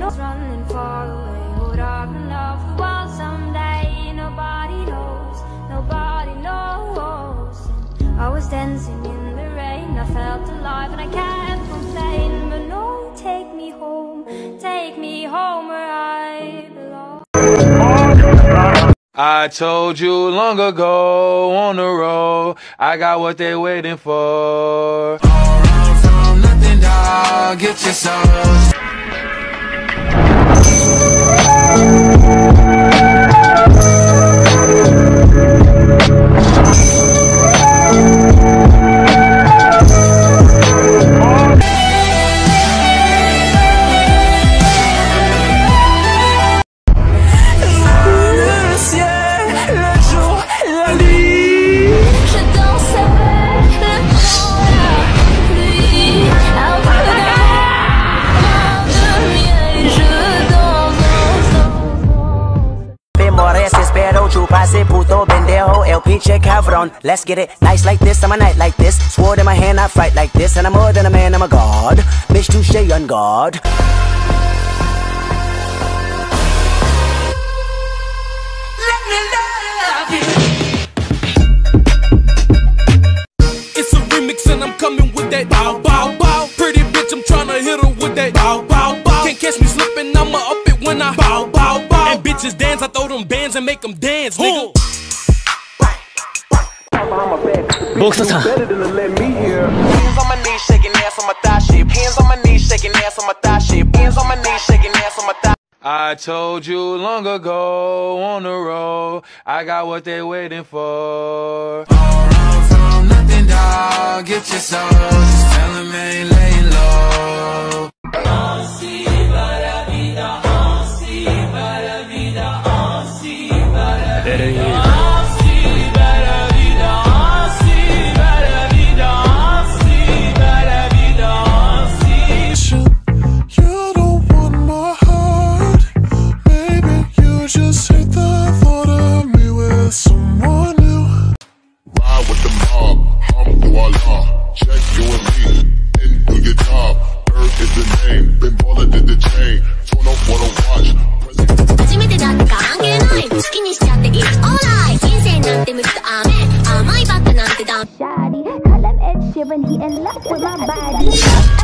Running far away, would I run off the world someday? Nobody knows, nobody knows. And I was dancing in the rain, I felt alive and I can't complain. But no, take me home where I belong. I told you long ago on the road, I got what they waiting for. All run from nothing, dog, get your soul. Let's get it nice like this, I'm a knight like this. Sword in my hand, I fight like this. And I'm more than a man, I'm a god. Bitch, touche on guard. Let me love you. It's a remix and I'm coming with that bow, bow, bow. Pretty bitch, I'm tryna hit her with that bow, bow, bow. Can't catch me slipping, I'ma up it when I bow, bow, bow. And bitches dance, I throw them bands and make them dance, nigga. ボクサーさん Hands on my knees, shaking ass on my thigh shape. Hands on my knees, shaking ass on my thigh shape. Hands on my knees, shaking ass on my thigh. I told you long ago on the road, I got what they waiting for. All run from nothing, dog, get your soul. Just tell them ain't laying low. Shawty, call him Ed Sheeran, he in love with my body.